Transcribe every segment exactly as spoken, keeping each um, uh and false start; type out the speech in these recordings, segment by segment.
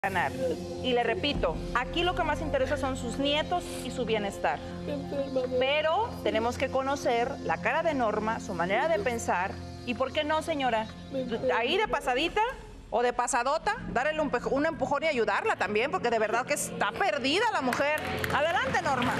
ganar. Y le repito, aquí lo que más interesa son sus nietos y su bienestar. Pero tenemos que conocer la cara de Norma, su manera de pensar. ¿Y por qué no, señora? Ahí de pasadita o de pasadota, darle un, un empujón y ayudarla también, porque de verdad que está perdida la mujer. Adelante, Norma.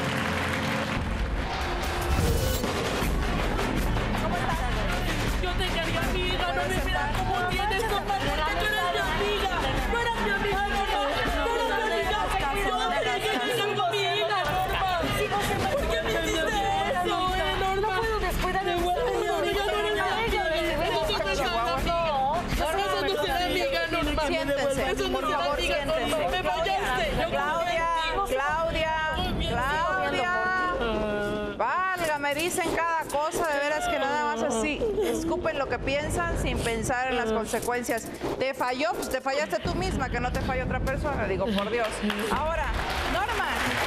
¿Cómo estás? Yo te quería amiga, no me miras como tienes, Norma, porque tú eres mi amiga. No eras mi amiga, Norma. No eras mi amiga. Yo quería que fueras mi amiga, Norma. ¿Por qué me hiciste eso, eh, Norma? No puedo descuidar de vuelta. Siéntense, por favor, siéntense. Me fallaste. Claudia, Claudia, Claudia. Válgame, dicen cada cosa, de veras que nada más así. Escupen lo que piensan sin pensar en las consecuencias. ¿Te falló? Pues te fallaste tú misma, que no te falló otra persona. Digo, por Dios. Ahora, Norma,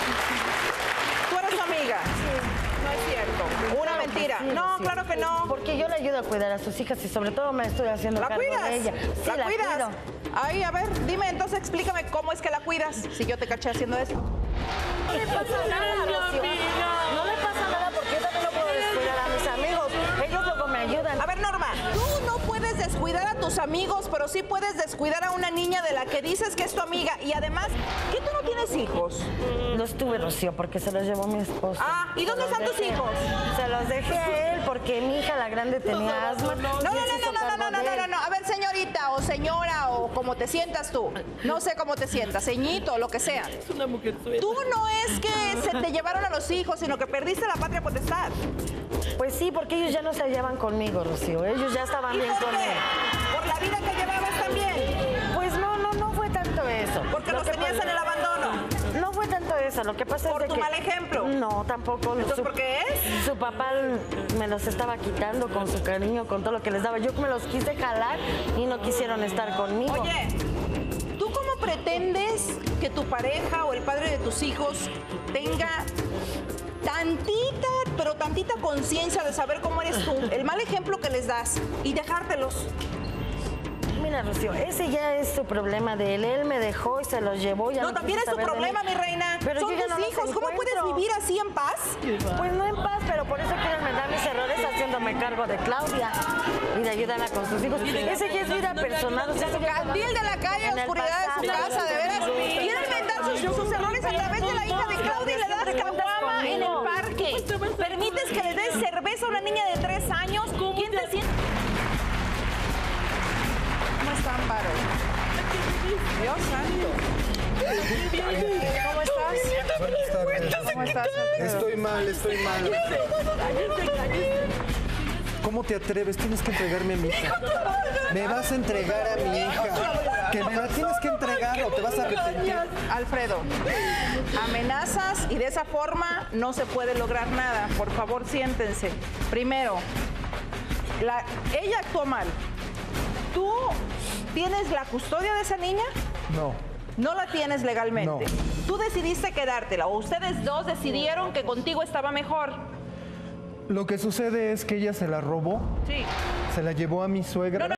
tú eres su amiga. No es cierto. Una mentira. No, claro que no. Porque yo le ayudo a cuidar a sus hijas y sobre todo me estoy haciendo ¿La cargo cuidas? de ella. Sí, ¿La, la cuidas? cuido. Ay, a ver, dime, entonces explícame cómo es que la cuidas, si yo te caché haciendo eso. No le pasa nada, Rocío. No le pasa nada porque yo también no puedo descuidar a mis amigos. Ellos luego me ayudan. A ver, Norma, tú no puedes descuidar a tus amigos, pero sí puedes descuidar a una niña de la que dices que es tu amiga. Y además, ¿qué tú no tienes hijos? Los tuve, Rocío, porque se los llevó mi esposo. Ah, ¿y dónde están tus hijos? Se los dejé a él porque mi hija, la grande, tenía asma. No, no, no, no, no, no, no, no, no, no. A ver, señorita o señora o como te sientas tú. No sé cómo te sientas, ceñito, lo que sea. Es una mujer suelta. Tú no es que se te llevaron a los hijos, sino que perdiste la patria potestad. Pues sí, porque ellos ya no se hallaban conmigo, Rocío. Ellos ya estaban ¿Y bien por con qué? él. ¿Por la vida que llevabas también? Pues no, no, no fue tanto eso. Porque Lo los que tenías pasa- en el abandono. No fue tanto eso, lo que pasa ¿Por es de tu que... mal ejemplo? No, tampoco. ¿Entonces Su- por qué es? Su papá me los estaba quitando con su cariño, con todo lo que les daba. Yo me los quise jalar y no quisieron estar conmigo. Oye, ¿tú cómo pretendes que tu pareja o el padre de tus hijos tenga tantita, pero tantita conciencia de saber cómo eres tú, el mal ejemplo que les das y dejártelos? Mira, Rocío, ese ya es su problema de él. Él me dejó y se los llevó. Ya No, no también quiso es tu saber de problema, mí. mi reina. Pero Son yo ya tus no los hijos. ¿Cómo puedes encuentro. vivir así en paz? Pues no en paz, pero por eso quiero enmendar mis errores haciéndome cargo de Claudia y de ayudarla con sus hijos. Ese ya es vida personal. O sea, eso ya Candil de la calle, en el oscuridad de su pasado. casa, de veras. Quiere inventar sus, sus errores a través de la hija de Claudia y le das caguama en el parque. Permites que le des cerveza a una niña de tres años. ¿Quién te siente? ¿Cómo están, Paro? Dios santo. ¿Cómo estás? Buenas tardes. ¿Cómo estás, Alfredo? Estoy mal, estoy mal. ¿Cómo te atreves? Tienes que entregarme a mi hija. Me vas a entregar a mi hija. Que me la tienes que entregar o te vas a arrepentir. Alfredo, amenazas y de esa forma no se puede lograr nada. Por favor, siéntense. Primero, la- ella actuó mal. ¿Tú tienes la custodia de esa niña? No. No la tienes legalmente. No. Tú decidiste quedártela o ustedes dos decidieron que contigo estaba mejor. Lo que sucede es que ella se la robó, Sí. se la llevó a mi suegra. No, no,